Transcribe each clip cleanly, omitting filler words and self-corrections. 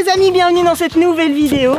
les amis, bienvenue dans cette nouvelle vidéo.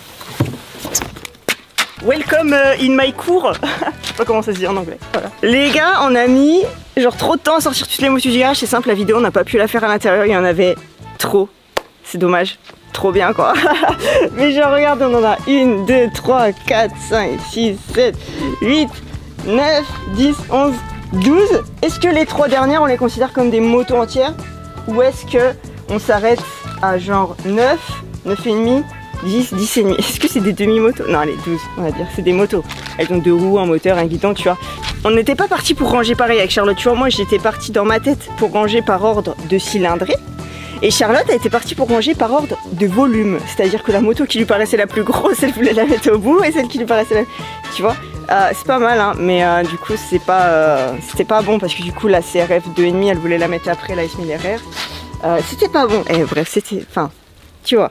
Welcome in my cour. Je sais pas comment ça se dit en anglais. Voilà. Les gars, on a mis genre trop de temps à sortir toutes les motos du garage. C'est simple, la vidéo on n'a pas pu la faire à l'intérieur, il y en avait trop. C'est dommage. Trop bien quoi. Mais genre regarde, on en a 1, 2, 3, 4, 5, 6, 7, 8, 9, 10, 11, 12. Est-ce que les 3 dernières on les considère comme des motos entières? Ou est-ce que on s'arrête à genre 9, 9,5, 10, 10,5? Est-ce que c'est des demi-motos? Non, allez, 12 on va dire, c'est des motos. Elles ont 2 roues, un moteur, un guidon, tu vois. On n'était pas parti pour ranger pareil avec Charlotte, tu vois. Moi j'étais partie dans ma tête pour ranger par ordre de cylindrée. Et Charlotte a été partie pour ranger par ordre de volume. C'est-à-dire que la moto qui lui paraissait la plus grosse, elle voulait la mettre au bout. Et celle qui lui paraissait la... Tu vois, c'est pas mal, hein. Mais du coup, c'était pas bon. Parce que du coup, la CRF 2,5, elle voulait la mettre après la SMLRR. C'était pas bon. Et bref, c'était... Enfin, tu vois.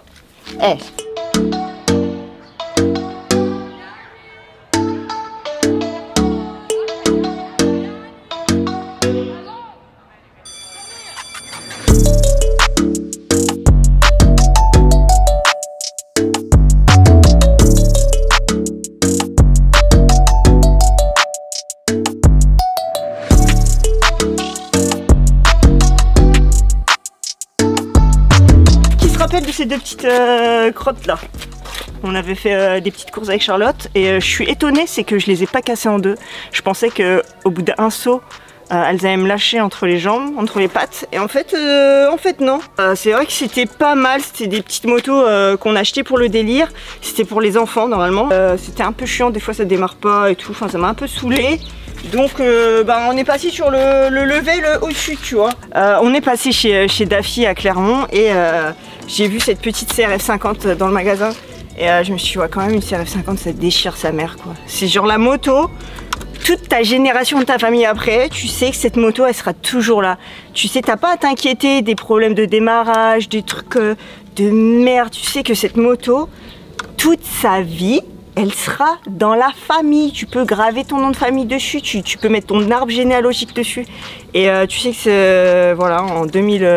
De ces 2 petites crottes là, on avait fait des petites courses avec Charlotte et je suis étonnée, c'est que je les ai pas cassées en 2. Je pensais que au bout d'un saut elles allaient me lâcher entre les jambes, entre les pattes, et en fait non. C'est vrai que c'était pas mal, c'était des petites motos qu'on achetait pour le délire, c'était pour les enfants normalement. C'était un peu chiant, des fois ça démarre pas et tout, enfin ça m'a un peu saoulé. Donc on est passé sur le level au-dessus, tu vois. On est passé chez Daffy à Clermont et j'ai vu cette petite CRF 50 dans le magasin. Et je me suis dit, ouais, quand même une CRF 50 ça déchire sa mère quoi. C'est genre la moto, toute ta génération de ta famille après, tu sais que cette moto elle sera toujours là. Tu sais, t'as pas à t'inquiéter des problèmes de démarrage, des trucs de merde. Tu sais que cette moto, toute sa vie, elle sera dans la famille. Tu peux graver ton nom de famille dessus, tu peux mettre ton arbre généalogique dessus. Et tu sais que c'est, voilà, en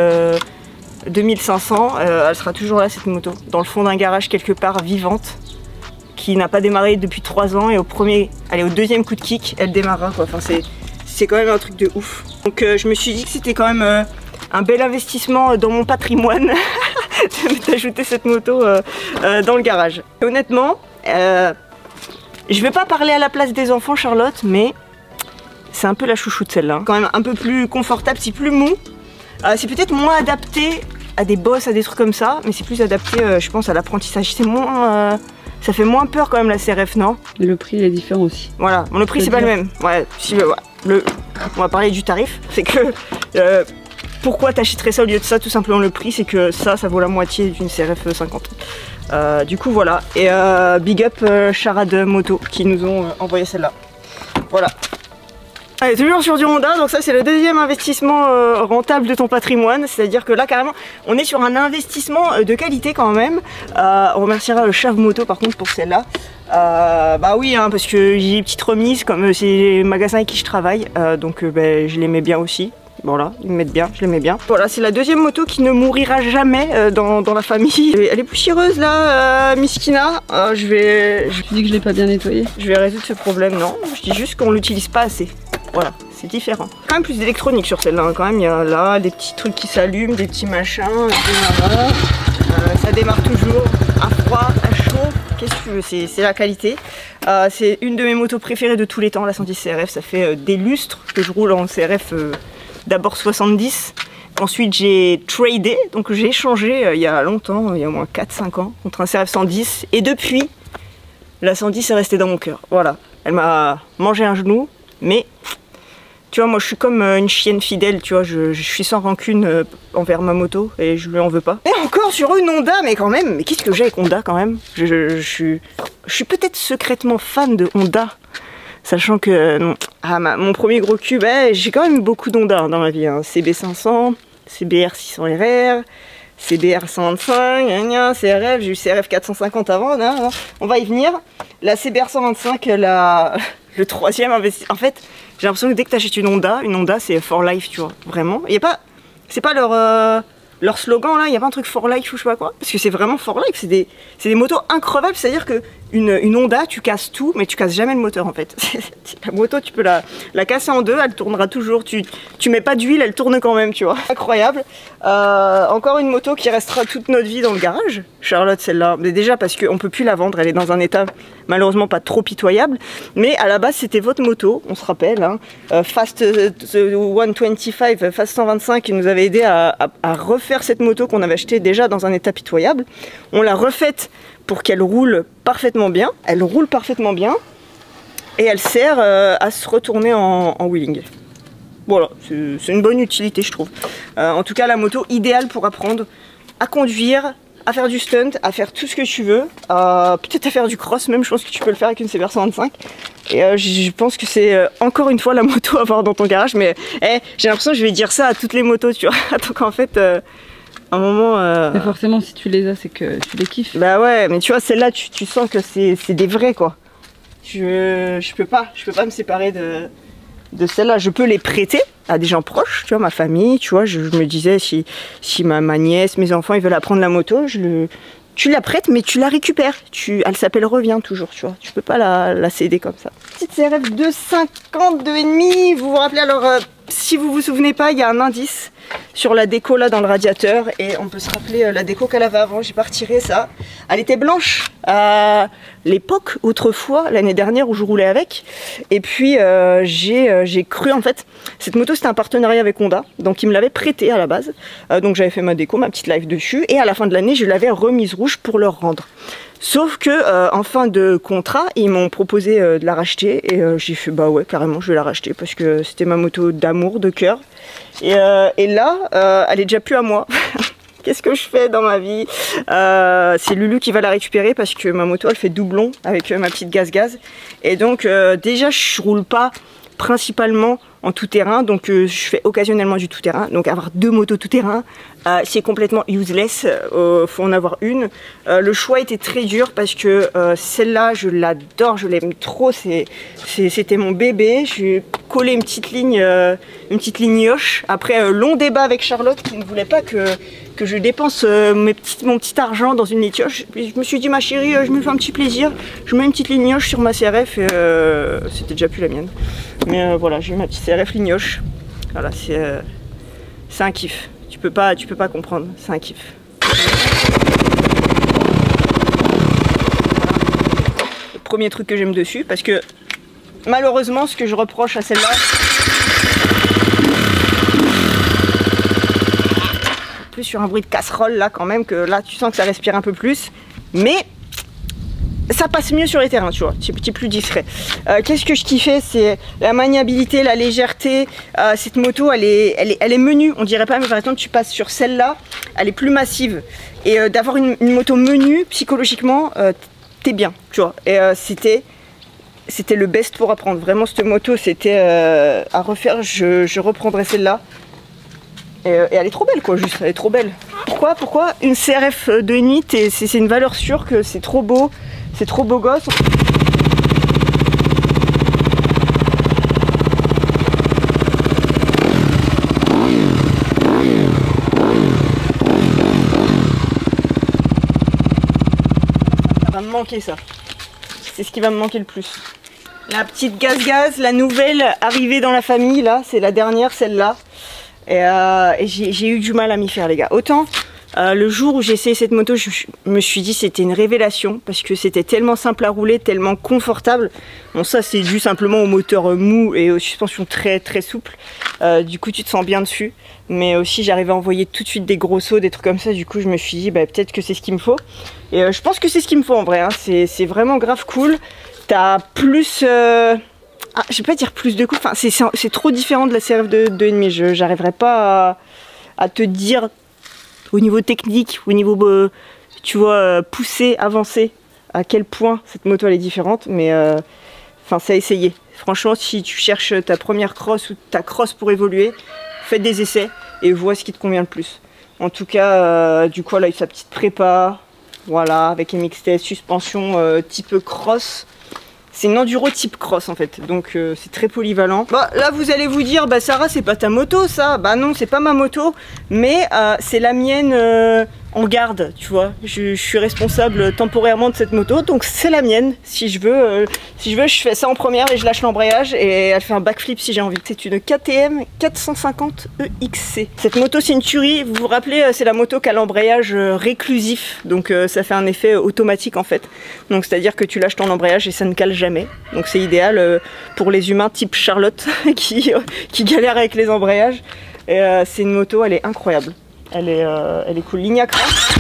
2500, elle sera toujours là cette moto. Dans le fond d'un garage quelque part, vivante, qui n'a pas démarré depuis 3 ans. Et au deuxième coup de kick, elle démarrera quoi. Enfin, c'est quand même un truc de ouf. Donc je me suis dit que c'était quand même un bel investissement dans mon patrimoine d'ajouter cette moto dans le garage. Et honnêtement, je vais pas parler à la place des enfants Charlotte, mais c'est un peu la chouchoute celle-là. Quand même un peu plus confortable, c'est plus mou. C'est peut-être moins adapté à des bosses, à des trucs comme ça, mais c'est plus adapté je pense à l'apprentissage. C'est moins... ça fait moins peur quand même la CRF, non? Mais le prix il est différent aussi. Voilà, bon, le prix c'est pas le même. Ouais, si, ouais. On va parler du tarif. C'est que... pourquoi t'achèterais ça au lieu de ça? Tout simplement le prix, c'est que ça vaut la moitié d'une CRF 50. Du coup voilà, et big up Charade Moto qui nous ont envoyé celle-là. Voilà. Allez, toujours sur du Honda, donc ça c'est le deuxième investissement rentable de ton patrimoine. C'est-à-dire que là carrément on est sur un investissement de qualité quand même. On remerciera le Chave Moto par contre pour celle-là. Bah oui, hein, parce que j'ai des petites remises comme c'est les magasins avec qui je travaille, donc je les mets bien aussi. Voilà, ils me mettent bien, je les mets bien. Voilà, c'est la deuxième moto qui ne mourira jamais dans la famille. Elle est poussiéreuse là, Miskina. Tu dis que je l'ai pas bien nettoyée. Je vais résoudre ce problème, non. Je dis juste qu'on l'utilise pas assez. Voilà, c'est différent. Quand même plus d'électronique sur celle-là, hein. Quand même il y a là des petits trucs qui s'allument, des petits machins, ça démarre toujours, à froid, à chaud, qu'est-ce que tu veux, c'est la qualité. C'est une de mes motos préférées de tous les temps, la 110 CRF, ça fait des lustres que je roule en CRF, d'abord 70, ensuite j'ai tradé, donc j'ai échangé il y a longtemps, il y a au moins 4-5 ans, contre un CRF 110, et depuis, la 110 est restée dans mon cœur, voilà. Elle m'a mangé un genou, mais... Tu vois, moi je suis comme une chienne fidèle, tu vois, je suis sans rancune envers ma moto et je lui en veux pas. Et encore sur une Honda, mais quand même, mais qu'est-ce que j'ai avec Honda quand même? Je suis peut-être secrètement fan de Honda, sachant que mon premier gros cube, j'ai quand même beaucoup d'Honda dans ma vie, hein. CB500, CBR 600RR, CBR 125, CRF, j'ai eu CRF 450 avant, on va y venir. La CBR 125, le troisième investissement, en fait... J'ai l'impression que dès que tu achètes une Honda c'est for life, tu vois, vraiment. Il y a pas, c'est pas leur leur slogan là, il n'y a pas un truc for life ou je sais pas quoi, parce que c'est vraiment for life, c'est des motos increvables, c'est-à-dire que une Honda, tu casses tout, mais tu casses jamais le moteur en fait. La moto, tu peux la casser en deux, elle tournera toujours, tu mets pas d'huile, elle tourne quand même, tu vois. Incroyable. Encore une moto qui restera toute notre vie dans le garage. Charlotte, celle-là, mais déjà parce qu'on peut plus la vendre, elle est dans un état malheureusement pas trop pitoyable, mais à la base c'était votre moto, on se rappelle, hein, Fast 125, Fast 125 qui nous avait aidé à refaire cette moto qu'on avait achetée déjà dans un état pitoyable. On l'a refaite pour qu'elle roule parfaitement bien, elle roule parfaitement bien et elle sert à se retourner en wheeling. Voilà, c'est une bonne utilité je trouve. En tout cas la moto idéale pour apprendre à conduire, à faire du stunt, à faire tout ce que tu veux, peut-être à faire du cross même, je pense que tu peux le faire avec une CBR 125. Et je pense que c'est encore une fois la moto à avoir dans ton garage, mais j'ai l'impression que je vais dire ça à toutes les motos, tu vois, donc en fait... un moment... Mais forcément, si tu les as, c'est que tu les kiffes. Bah ouais, mais tu vois, celle-là, tu sens que c'est des vrais, quoi. Je peux pas me séparer de celle-là. Je peux les prêter à des gens proches, tu vois, ma famille, tu vois. Je me disais, si ma nièce, mes enfants, ils veulent apprendre la moto, tu la prêtes, mais tu la récupères. Elle s'appelle Revient toujours, tu vois. Tu peux pas la céder comme ça. Petite CRF 250, 2,5. Vous vous rappelez alors, si vous vous souvenez pas, il y a un indice sur la déco là dans le radiateur et on peut se rappeler la déco qu'elle avait avant. J'ai pas retiré ça. Elle était blanche à l'époque, autrefois, l'année dernière où je roulais avec. Et puis j'ai cru en fait, cette moto c'était un partenariat avec Honda, donc ils me l'avaient prêtée à la base. Donc j'avais fait ma déco, ma petite live dessus et à la fin de l'année je l'avais remise rouge pour leur rendre. Sauf que en fin de contrat, ils m'ont proposé de la racheter et j'ai fait bah ouais carrément je vais la racheter parce que c'était ma moto d'amour, de cœur. Et là, elle est déjà plus à moi. Qu'est-ce que je fais dans ma vie? C'est Lulu qui va la récupérer parce que ma moto elle fait doublon avec ma petite gaz. Et donc déjà je roule pas principalement en tout terrain, donc je fais occasionnellement du tout terrain. Donc avoir deux motos tout terrain, c'est complètement useless, faut en avoir une. Le choix était très dur parce que celle-là je l'adore, je l'aime trop, c'était mon bébé. J'ai collé une petite ligne yoche. Après long débat avec Charlotte qui ne voulait pas que je dépense mon petit argent dans une litioche. Je me suis dit ma chérie, je me fais un petit plaisir, je mets une petite ligne yoche sur ma CRF et c'était déjà plus la mienne. Mais voilà, j'ai eu ma petite CRF lignoche. Voilà, c'est un kiff. Tu peux pas comprendre, c'est un kiff. Le premier truc que j'aime dessus, parce que malheureusement, ce que je reproche à celle-là, plus sur un bruit de casserole là quand même, que là tu sens que ça respire un peu plus, mais ça passe mieux sur les terrains, tu vois, c'est plus discret. Qu'est-ce que je kiffais, c'est la maniabilité, la légèreté. Cette moto, elle est menue, on dirait pas, mais par exemple, tu passes sur celle-là, elle est plus massive. Et d'avoir une moto menue, psychologiquement, t'es bien, tu vois. Et c'était le best pour apprendre. Vraiment, cette moto, c'était à refaire, je reprendrais celle-là. Et elle est trop belle, quoi, juste, elle est trop belle. Pourquoi une CRF 2,5, c'est une valeur sûre que c'est trop beau. C'est trop beau gosse. Ça va me manquer ça. C'est ce qui va me manquer le plus. La petite gaz, la nouvelle arrivée dans la famille, là, c'est la dernière, celle-là. Et j'ai eu du mal à m'y faire les gars. Autant le jour où j'ai essayé cette moto, je me suis dit c'était une révélation parce que c'était tellement simple à rouler, tellement confortable. Bon ça c'est dû simplement au moteur mou et aux suspensions très très souples. Du coup tu te sens bien dessus. Mais aussi j'arrivais à envoyer tout de suite des gros sauts, des trucs comme ça. Du coup je me suis dit bah, peut-être que c'est ce qu'il me faut. Et je pense que c'est ce qu'il me faut en vrai. Hein. C'est vraiment grave cool. T'as plus... je vais pas dire plus de coups, enfin, c'est trop différent de la CRF de 2,5. J'arriverai pas à te dire au niveau technique, au niveau tu vois, poussé, avancé, à quel point cette moto elle est différente, mais enfin c'est à essayer. Franchement, si tu cherches ta première cross ou ta cross pour évoluer, fais des essais et vois ce qui te convient le plus. En tout cas, du coup, elle a eu sa petite prépa, voilà, avec MXT, suspension type cross. C'est une enduro type cross en fait, donc c'est très polyvalent. Bah là vous allez vous dire, bah Sarah c'est pas ta moto ça. Bah non c'est pas ma moto, mais c'est la mienne en garde, tu vois. Je suis responsable temporairement de cette moto, donc c'est la mienne. Si je veux, je fais ça en première et je lâche l'embrayage et elle fait un backflip si j'ai envie. C'est une KTM 450 EXC. Cette moto c'est une tuerie, vous vous rappelez, c'est la moto qui a l'embrayage réclusif, donc ça fait un effet automatique en fait. Donc c'est à dire que tu lâches ton embrayage et ça ne cale jamais. Donc c'est idéal pour les humains type Charlotte qui galèrent avec les embrayages. Et c'est une moto, elle est incroyable. Elle est cool. Ligne à crash.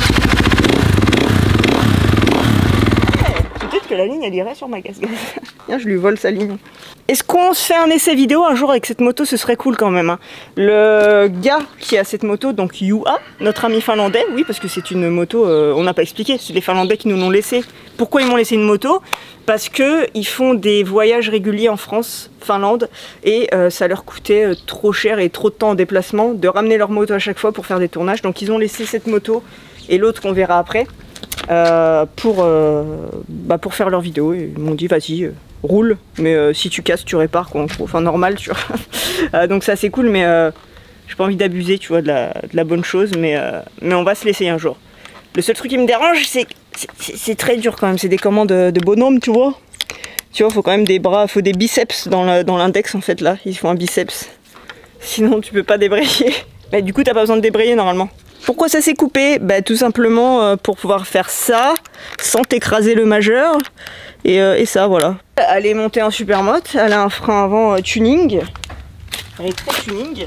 Peut-être que la ligne elle irait sur ma casquette. Viens, je lui vole sa ligne. Est-ce qu'on se fait un essai vidéo un jour avec cette moto? Ce serait cool quand même. Hein. Le gars qui a cette moto, donc Juha, notre ami finlandais, oui, parce que c'est une moto, on n'a pas expliqué, c'est les Finlandais qui nous l'ont laissé. Pourquoi ils m'ont laissé une moto? Parce qu'ils font des voyages réguliers en France, Finlande, et ça leur coûtait trop cher et trop de temps en déplacement de ramener leur moto à chaque fois pour faire des tournages. Donc ils ont laissé cette moto et l'autre qu'on verra après pour faire leurs vidéos. Et ils m'ont dit vas-y, roule, mais si tu casses tu répares quoi, en gros. Enfin normal tu vois. Donc ça c'est cool, mais j'ai pas envie d'abuser tu vois de la bonne chose, mais on va se l'essayer un jour. Le seul truc qui me dérange c'est très dur quand même, c'est des commandes de bonhomme tu vois. Tu vois, faut quand même des bras, faut des biceps dans l'index en fait là, il faut un biceps. Sinon tu peux pas débrayer. Mais du coup t'as pas besoin de débrayer normalement. Pourquoi ça s'est coupé? Bah tout simplement pour pouvoir faire ça sans t'écraser le majeur et ça voilà. Elle est montée en supermoto, elle a un frein avant tuning, elle est très tuning.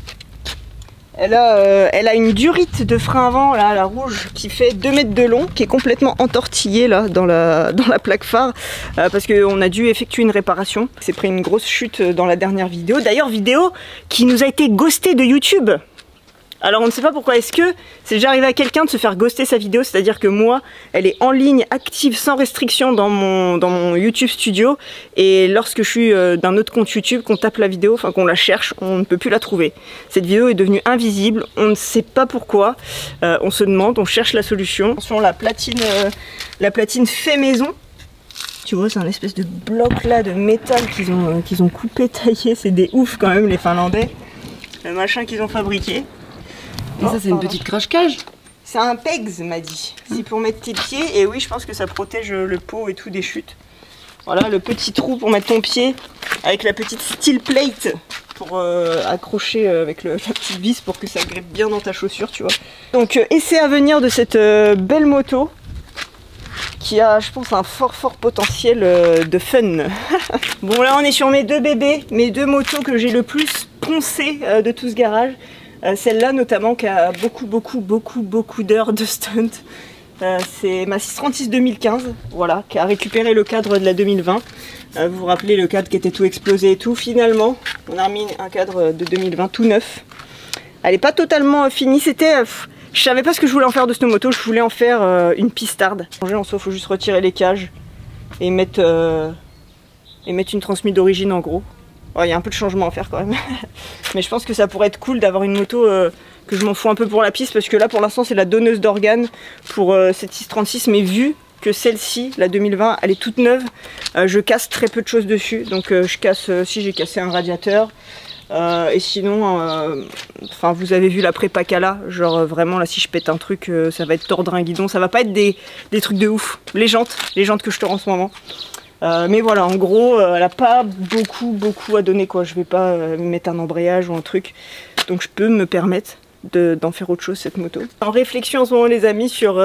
Elle a une durite de frein avant, là, la rouge, qui fait 2 mètres de long, qui est complètement entortillée là, dans la plaque phare, parce qu'on a dû effectuer une réparation. C'est pris une grosse chute dans la dernière vidéo. D'ailleurs, vidéo qui nous a été ghostée de YouTube. Alors on ne sait pas pourquoi, est-ce que c'est déjà arrivé à quelqu'un de se faire ghoster sa vidéo, c'est-à-dire que moi, elle est en ligne, active, sans restriction dans mon YouTube Studio, et lorsque je suis d'un autre compte YouTube, qu'on tape la vidéo, enfin qu'on la cherche, on ne peut plus la trouver. Cette vidéo est devenue invisible, on ne sait pas pourquoi, on se demande, on cherche la solution. Attention, la platine fait maison. Tu vois, c'est un espèce de bloc là de métal qu'ils ont coupé, taillé, c'est des oufs quand même les Finlandais. Le machin qu'ils ont fabriqué. Et ça c'est une petite crache-cage? C'est un pegs m'a dit. C'est pour mettre tes pieds et oui je pense que ça protège le pot et tout des chutes. Voilà le petit trou pour mettre ton pied avec la petite steel plate pour accrocher avec la petite vis pour que ça grippe bien dans ta chaussure tu vois. Donc essai à venir de cette belle moto qui a je pense un fort potentiel de fun. Bon là on est sur mes deux bébés, mes deux motos que j'ai le plus poncé de tout ce garage. Celle-là notamment qui a beaucoup d'heures de stunt. C'est ma 636 2015, voilà, qui a récupéré le cadre de la 2020. Vous vous rappelez le cadre qui était tout explosé et tout. Finalement, on a remis un cadre de 2020 tout neuf. Elle n'est pas totalement finie, c'était... je savais pas ce que je voulais en faire de cette moto, je voulais en faire une pistarde. En soi, il faut juste retirer les cages et mettre une transmise d'origine en gros. Il y a un peu de changement à faire quand même. Mais je pense que ça pourrait être cool d'avoir une moto que je m'en fous un peu pour la piste. Parce que là pour l'instant c'est la donneuse d'organes pour cette 636. Mais vu que celle-ci, la 2020, elle est toute neuve, je casse très peu de choses dessus. Donc je casse, si j'ai cassé un radiateur. Et sinon, enfin vous avez vu la prépa Cala. Genre vraiment là si je pète un truc, ça va être tordre un guidon. Ça va pas être des trucs de ouf. Les jantes que je te rends en ce moment. Mais voilà, en gros, elle a pas beaucoup à donner quoi. Je vais pas mettre un embrayage ou un truc, donc je peux me permettre d'en faire autre chose cette moto. En réflexion en ce moment les amis sur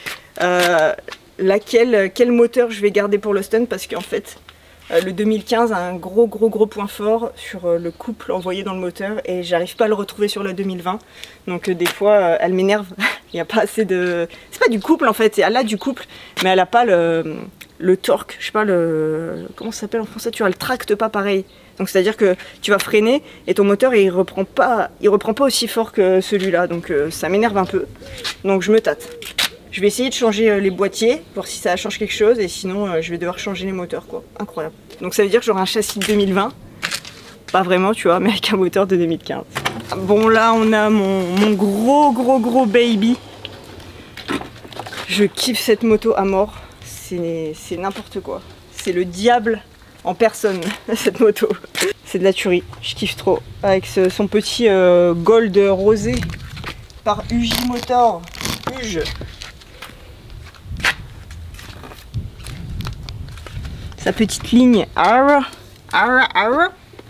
quel moteur je vais garder pour le stunt parce qu'en fait le 2015 a un gros point fort sur le couple envoyé dans le moteur et j'arrive pas à le retrouver sur la 2020. Donc des fois elle m'énerve. Il n'y a pas assez de... C'est pas du couple en fait, elle a du couple, mais elle a pas le torque, je sais pas comment ça s'appelle en français, tu vois, elle tracte pas pareil. Donc c'est à dire que tu vas freiner et ton moteur il reprend pas aussi fort que celui-là, donc ça m'énerve un peu. Donc je me tâte. Je vais essayer de changer les boîtiers, voir si ça change quelque chose et sinon je vais devoir changer les moteurs quoi. Incroyable. Donc ça veut dire que j'aurai un châssis de 2020. Pas vraiment tu vois, mais avec un moteur de 2015. Bon là on a mon gros baby. Je kiffe cette moto à mort. C'est n'importe quoi. c'est le diable en personne, cette moto. C'est de la tuerie, je kiffe trop. Avec son petit gold rosé par UJ Motor. UJ. Sa petite ligne arr, arr, arr.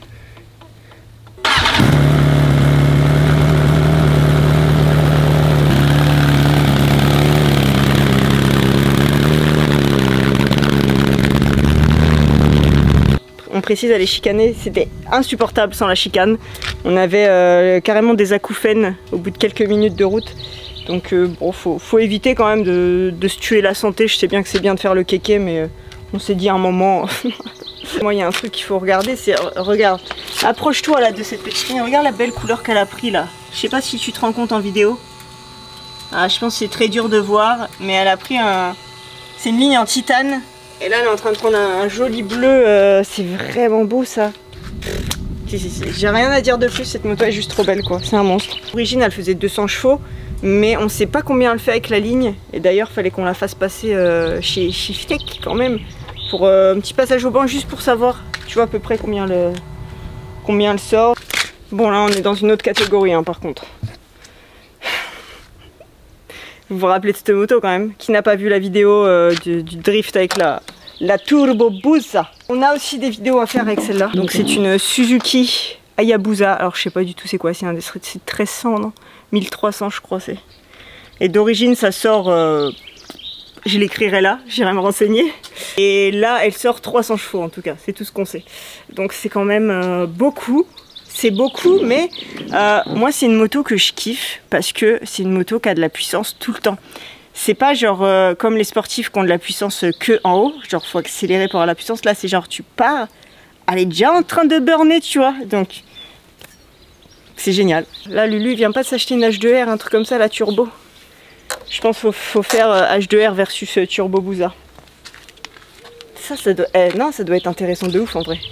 On précise, aller chicaner, c'était insupportable sans la chicane. On avait carrément des acouphènes au bout de quelques minutes de route. Donc bon, faut éviter quand même de se tuer la santé. Je sais bien que c'est bien de faire le kéké, mais on s'est dit à un moment... Moi, il y a un truc qu'il faut regarder, c'est... Regarde, approche-toi là de cette petite ligne. Regarde la belle couleur qu'elle a pris là. Je sais pas si tu te rends compte en vidéo. Ah, je pense que c'est très dur de voir, mais elle a pris un... C'est une ligne en titane. Et là, elle est en train de prendre un joli bleu. C'est vraiment beau ça. J'ai rien à dire de plus, cette moto est juste trop belle quoi. C'est un monstre. L'origine, elle faisait 200 chevaux. Mais on sait pas combien elle fait avec la ligne. Et d'ailleurs, fallait qu'on la fasse passer chez Fitek quand même. Pour un petit passage au banc, juste pour savoir, tu vois à peu près combien elle sort. Bon là, on est dans une autre catégorie hein, par contre. Vous vous rappelez de cette moto quand même? Qui n'a pas vu la vidéo du drift avec la Turbo Busa? On a aussi des vidéos à faire avec celle-là. Donc c'est une Suzuki Hayabusa. Alors je sais pas du tout c'est quoi, c'est un des 1300 non 1300 je crois c'est. Et d'origine ça sort, je l'écrirai là, j'irai me renseigner. Et là elle sort 300 chevaux en tout cas, c'est tout ce qu'on sait. Donc c'est quand même beaucoup. C'est beaucoup, mais moi c'est une moto que je kiffe parce que c'est une moto qui a de la puissance tout le temps. C'est pas genre comme les sportifs qui ont de la puissance que en haut, genre faut accélérer pour avoir la puissance. Là c'est genre tu pars, elle est déjà en train de burner, tu vois. Donc c'est génial. Là Lulu il vient pas de s'acheter une H2R, un truc comme ça, la turbo. Je pense qu'il faut faire H2R versus Turbo Busa. Ça doit... non, ça doit être intéressant de ouf en vrai.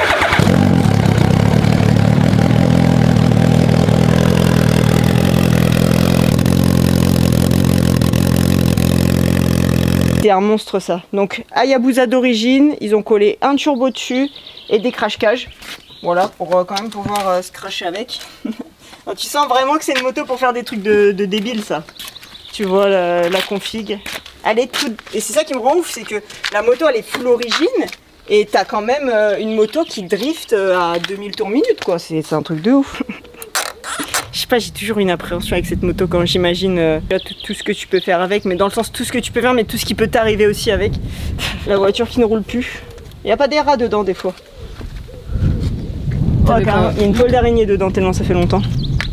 C'est un monstre ça. Donc Hayabusa d'origine, ils ont collé un turbo dessus et des crash cages. Voilà, pour quand même pouvoir se crasher avec. Alors, tu sens vraiment que c'est une moto pour faire des trucs de débile ça. Tu vois la config. Elle est toute... Et c'est ça qui me rend ouf, c'est que la moto elle est full origine et t'as quand même une moto qui drift à 2000 tours minute quoi. C'est un truc de ouf. Je sais pas, j'ai toujours une appréhension avec cette moto quand j'imagine tout ce que tu peux faire avec, mais dans le sens tout ce que tu peux faire, mais tout ce qui peut t'arriver aussi avec. La voiture qui ne roule plus. Il n'y a pas des rats dedans des fois. Oh, il y a une toile d'araignée dedans tellement ça fait longtemps.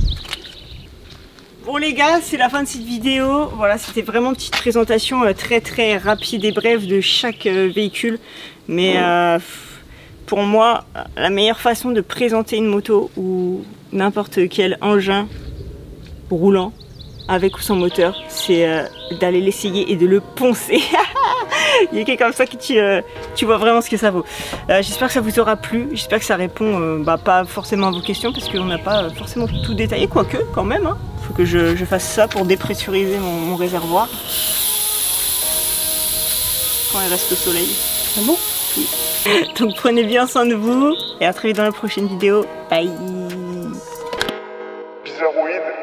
Bon les gars, c'est la fin de cette vidéo. Voilà, c'était vraiment une petite présentation très rapide et brève de chaque véhicule. Mais pour moi, la meilleure façon de présenter une moto ou n'importe quel engin roulant, avec ou sans moteur, c'est d'aller l'essayer et de le poncer. Il y a quelqu'un comme ça qui tu vois vraiment ce que ça vaut. J'espère que ça vous aura plu, j'espère que ça répond pas forcément à vos questions parce qu'on n'a pas forcément tout détaillé, quoique quand même. Hein. Faut que je fasse ça pour dépressuriser mon réservoir. Quand il reste au soleil. Ah bon? Oui. Donc prenez bien soin de vous et à très vite dans la prochaine vidéo. Bye. Bizarroïde.